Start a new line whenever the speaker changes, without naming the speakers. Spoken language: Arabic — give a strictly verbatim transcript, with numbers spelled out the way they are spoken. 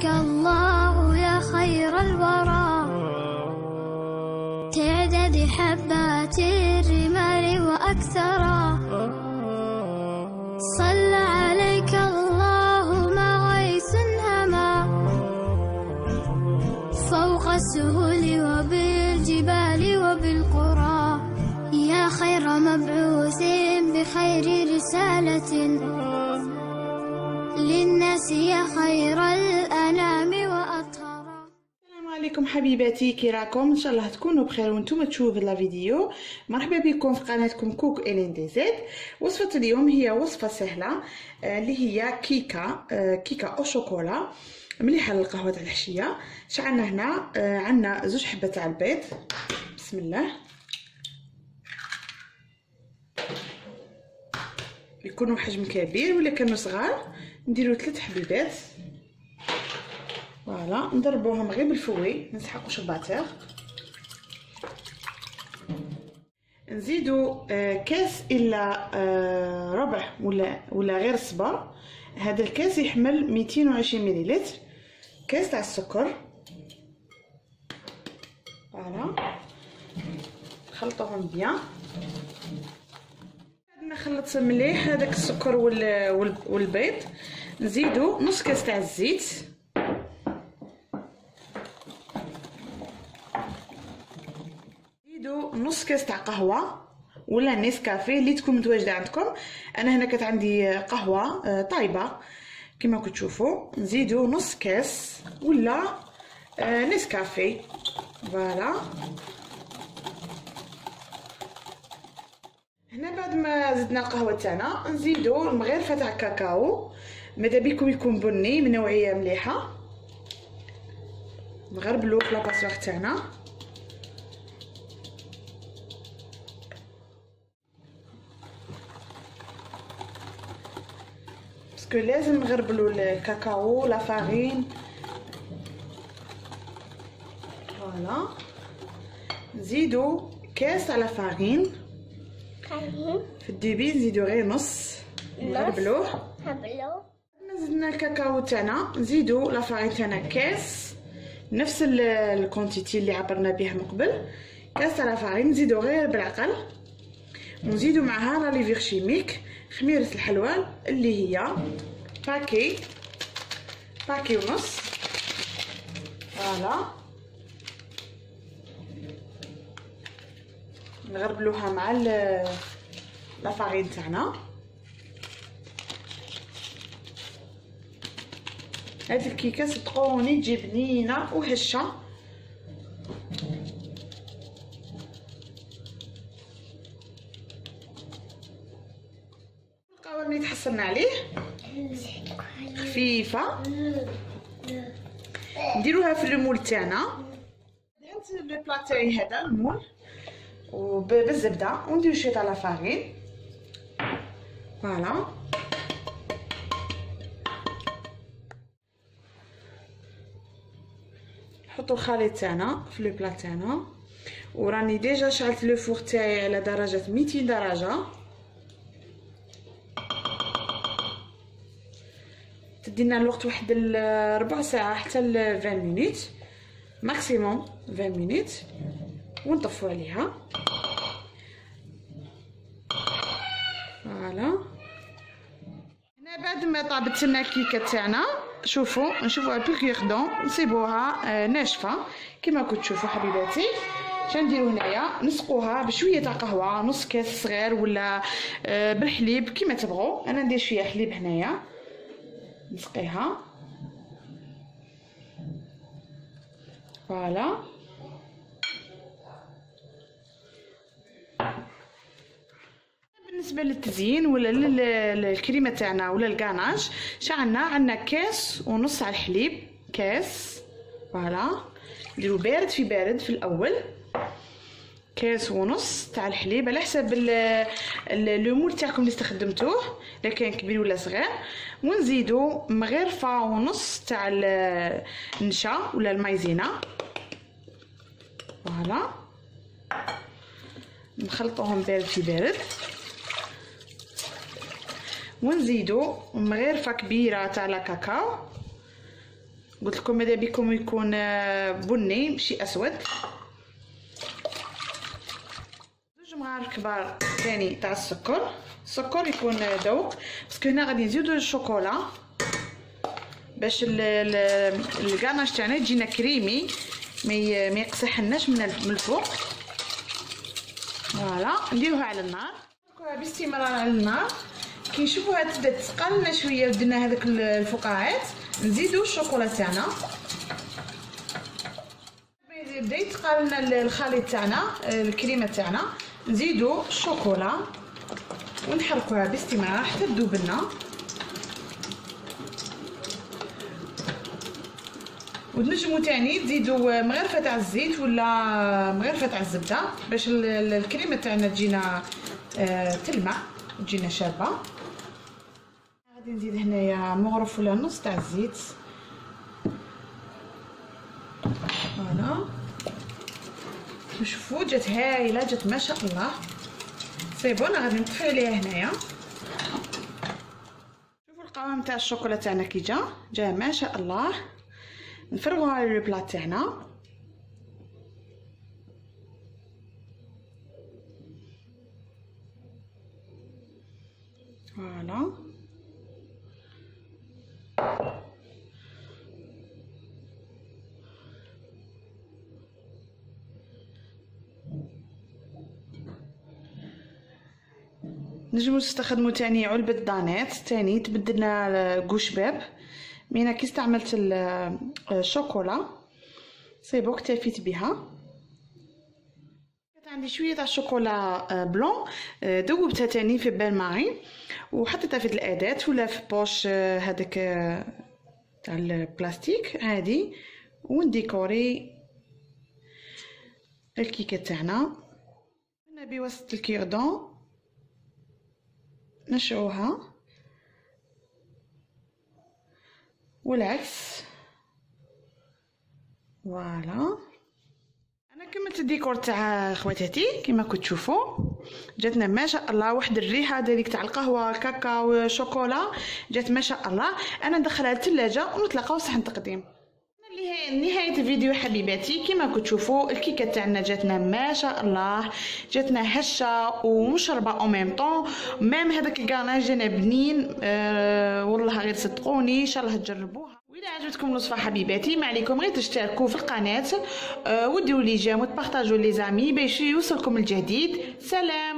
عليك الله يا خير الورى، تعدد حبات الرمال وأكثرا، صلى عليك الله ما غيث هما، فوق السهول وبالجبال وبالقرى، يا خير مبعوث بخير رسالة للناس، يا خير الأنام وأطهرا.
السلام عليكم حبيباتي، كي راكم؟ ان شاء الله تكونوا بخير وانتم تشوفوا هذا الفيديو. مرحبا بكم في قناتكم كوك إلين دي زيد. وصفه اليوم هي وصفه سهله اللي هي كيكه كيكه او شوكولا مليحه للقهوه تاع العشيه. شعلنا هنا عندنا زوج حبات تاع البيض، بسم الله، يكونوا حجم كبير ولا كانوا صغار نديروا ثلاث حبيبات، فوالا، نضربوهم غير بالفوي، ما نسحقوش الباتير. نزيدوا كاس الا ربع ولا ولا غير صبر. هذا الكاس يحمل مئتين وعشرين مليلتر، كاس تاع السكر، فوالا، نخلطوهم بيان. بعد ما خلطت مليح هذاك السكر والبيض، نزيدو نص كاس تاع الزيت، نزيدو نص كاس تاع قهوه ولا نيسكافيه اللي تكون متواجده عندكم. انا هنا كانت عندي قهوه طايبه كما كنتوا تشوفوا. نزيدو نص كاس ولا نيسكافيه، فوالا. هنا بعد ما زدنا القهوه تاعنا نزيدو المغرفه تاع الكاكاو، ماذا بيكم يكون بني من نوعيه مليحه. نغربلو في لاباسواغ تاعنا، باسكو لازم نغربلو الكاكاو لا فارين، فوالا. نزيدو كاس على فارين، في الديبي نزيدو غير نص، نغربلوه.
نغربلوه.
زدنا الكاكاو تاعنا، نزيدو لا فارين تاعنا كاس، نفس الكونتيتي اللي عبرنا بها من قبل، كاس تاع لا فارين، نزيدو غير بالعقل. ونزيدو معها لا ليفير شيميك، خميره الحلوى اللي هي باكي باكي ونص، فوالا. نغربلوها مع لا فارين تاعنا. هذه الكيكه صدقوني تجي بنينه وهشه. القهوه اللي تحصلنا عليه خفيفه، نديروها في المول تاعنا. درت لو بلا تاعي هذا المول وبالزبده، ونديرو شويه تاع لا فارين، فوالا. نحطو الخليط تاعنا في لو بلا تاعنا، وراني ديجا شعلت لو فور تاعي على درجه مئتين درجه. تدينا الوقت واحد ربع ساعه حتى ل عشرين مينوت ماكسيموم، عشرين مينوت، ونطفو عليها، فوالا. هنا بعد ما طابت لنا الكيكه تاعنا، شوفوا نشوفوها بيغ دون، نصيبوها ناشفه كما كنتوا تشوفوا حبيباتي. شنديرو هنايا؟ نسقوها بشويه تاع قهوه، نص كاس صغير ولا بالحليب كما تبغوا. انا ندير شويه حليب هنايا، نسقيها، فوالا. بالنسبه للتزيين ولا للكريمه تاعنا ولا الكاناج، شعلنا عندنا كاس ونص على الحليب، كاس، فوالا. نديرو بارد في بارد في الاول، كاس ونص تاع الحليب على حسب المول تاعكم اللي استخدمتوه، اذا كان كبير ولا صغير. ونزيدو مغرفه ونص تاع النشا ولا المايزينا، فوالا. نخلطوهم بارد في بارد، ونزيدو مغرفه كبيره تاع لا كاكاو، قلت لكم ماذا بكم يكون بني ماشي اسود. زوج مغارف كبار ثاني تاع السكر، السكر يكون ذوق باسكو هنا غادي نزيدو الشوكولا باش الكاناج تاعنا يجينا كريمي ما يقصحناش من الفوق. فوالا نديروها على النار باستمرار على النار. كي نشوفوها تبدا تسقى شويه ودرنا هذاك الفقاعات نزيدو الشوكولا تاعنا. بدا يتقى لنا الخليط تاعنا الكريمه تاعنا نزيدو الشوكولا ونحركوها باستمرار حتى تذوب لنا. ونجمو تاني تزيدو مغرفه تاع الزيت ولا مغرفه تاع الزبده باش الكريمه تاعنا تجينا تلمع تجينا شابه. غادي نزيد هنايا مغرف ولا نص تاع الزيت. فوالا شوفوا جات هايله، جات ما شاء الله. سي بون غادي نطفي عليها هنايا. شوفوا القوام تاع الشوكولا تاعنا كي جا جا ما شاء الله. نفرغوها على البلاط تاعنا. فوالا نجمو نستخدمو تاني علبة دانيت تاني تبدلنا الكوشباب. مينا كي استعملت الشوكولا سي بون اكتفيت بها. كانت عندي شويه تاع الشوكولا بلون ذوبتها تاني في بال مارين وحطيتها في الاداه ولا في بوش هذاك تاع البلاستيك عادي. ونديكوري الكيكه تاعنا هنا بواسطه الكيردون نشعوها والعكس. فوالا انا كملت الديكور تاع خواتاتي كما كنتوا تشوفوا جاتنا ما شاء الله. واحد الريحه هذيك تاع القهوه الكاكاو والشوكولا جات ما شاء الله. انا ندخلها للثلاجه ونتلاقاو صحن تقديم. نهايه الفيديو حبيباتي كما كنتوا تشوفوا الكيكه تاعنا جاتنا ما شاء الله. جاتنا هشه ومشربه او ميم طون. ميم هذاك الكاناج جانا بنين أه والله غير صدقوني ان شاء الله تجربوها. واذا عجبتكم الوصفه حبيباتي ما عليكم غير تشتركوا في القناه أه وديروا لي جيم وتبارطاجوا لي زامي باش يوصلكم الجديد. سلام.